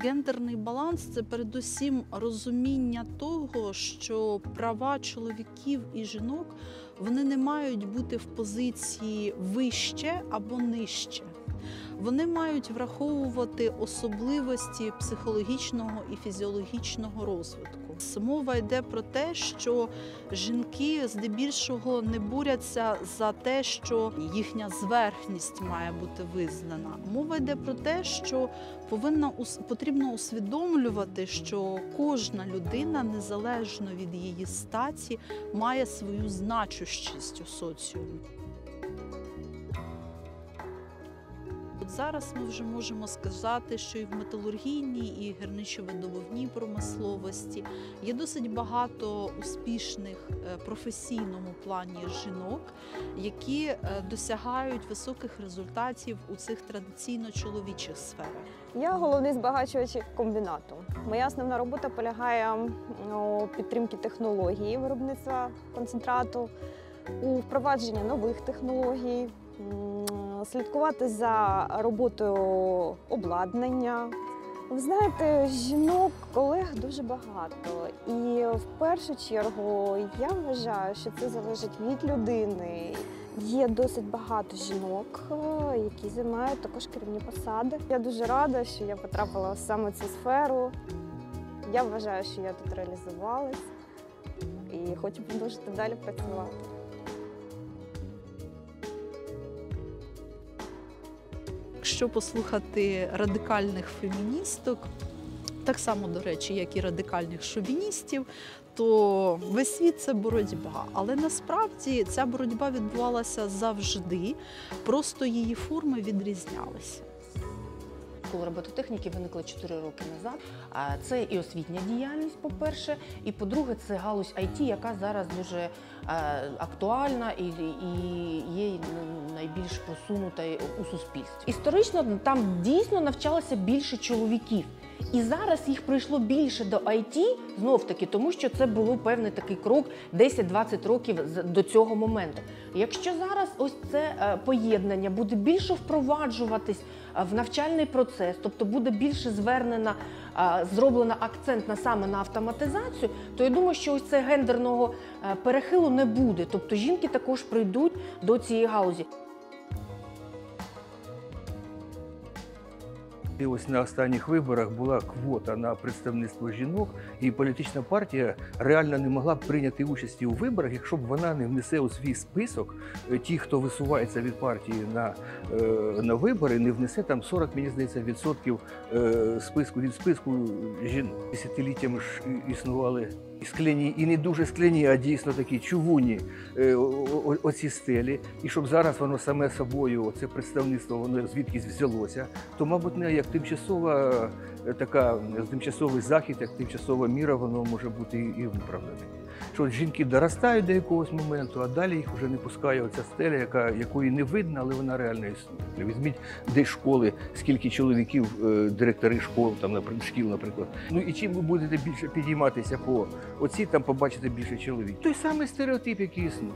Гендерний баланс – це передусім розуміння того, що права чоловіків і жінок, вони не мають бути в позиції вище або нижче. Вони мають враховувати особливості психологічного і фізіологічного розвитку. Мова йде про те, що жінки здебільшого не борються за те, що їхня зверхність має бути визнана. Мова йде про те, що потрібно усвідомлювати, що кожна людина, незалежно від її статі, має свою значущість у соціумі. Зараз ми вже можемо сказати, що і в металургійній, і гірничо-видобувній промисловості є досить багато успішних в професійному плані жінок, які досягають високих результатів у цих традиційно чоловічих сферах. Я головний збагачувач комбінату. Моя основна робота полягає у підтримці технології виробництва концентрату, у впровадженні нових технологій, слідкувати за роботою обладнання. Ви знаєте, жінок, колег дуже багато. І в першу чергу я вважаю, що це залежить від людини. Є досить багато жінок, які займають також керівні посади. Я дуже рада, що я потрапила саме в цю сферу. Я вважаю, що я тут реалізувалась і хочу продовжити далі працювати. Якщо послухати радикальних феміністок, так само, до речі, як і радикальних шовіністів, то весь світ – це боротьба. Але насправді ця боротьба відбувалася завжди, просто її форми відрізнялися. Школа робототехніки виникла 4 роки назад. Це і освітня діяльність, по-перше, і, по-друге, це галузь IT, яка зараз дуже актуальна і є найбільш просунута у суспільстві. Історично там дійсно навчалося більше чоловіків. І зараз їх прийшло більше до IT, знов-таки, тому що це було певний такий крок 10-20 років до цього моменту. Якщо зараз ось це поєднання буде більше впроваджуватись в навчальний процес, тобто буде більше зроблено акцент саме на автоматизацію, то я думаю, що ось це гендерного перехилу не буде. Тобто жінки також прийдуть до цієї галузі. І ось на останніх виборах була квота на представництво жінок, і політична партія реально не могла б прийняти участі у виборах, якщо б вона не внесе у свій список, ті, хто висувається від партії на вибори, не внесе там 40, мені здається, відсотків від списку жінок. Десятиліттями ж існували скляні, і не дуже скляні, а дійсно такі чугунні оці стелі. І щоб зараз воно саме собою, це представництво, воно звідкись взялося, то, мабуть, не як тимчасовий захід, як тимчасова міра, воно може бути і виправлене. Що жінки доростають до якогось моменту, а далі їх вже не пускає оця стеля, якої не видно, але вона реально існує. Візьміть десь школи, скільки чоловіків, директори школ, шкіл, наприклад. Ну і чим ви будете більше підійматися по оці, там побачите більше чоловіків. Той самий стереотип, який існує.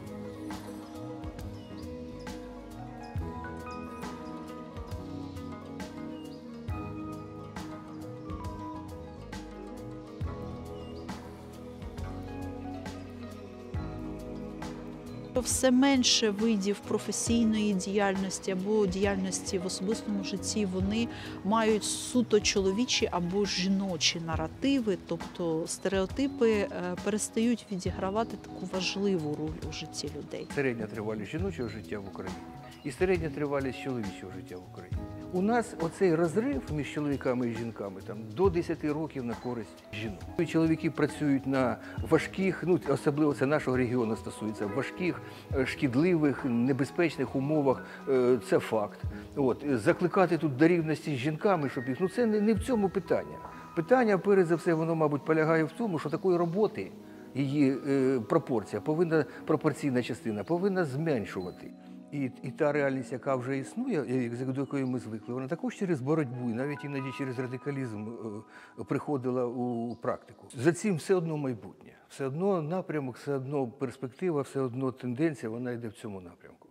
Все менше видів професійної діяльності або діяльності в особистому житті, вони мають суто чоловічі або жіночі наративи, тобто стереотипи перестають відігравати таку важливу роль у житті людей. Середня тривалість жіночого життя в Україні і середня тривалість чоловічого життя в Україні. У нас оцей розрив між чоловіками і жінками до 10 років на користь жінок. Чоловіки працюють на важких, особливо це нашого регіону стосується, важких, шкідливих, небезпечних умовах, це факт. Закликати тут до рівності з жінками, щоб їх, це не в цьому питання. Питання, перш за все, воно, мабуть, полягає в тому, що такої роботи, її пропорційна частина повинна зменшувати. І та реальність, яка вже існує, до якої ми звикли, вона також через боротьбу, і навіть іноді через радикалізм приходила у практику. За цим все одно майбутнє, все одно напрямок, все одно перспектива, все одно тенденція, вона йде в цьому напрямку.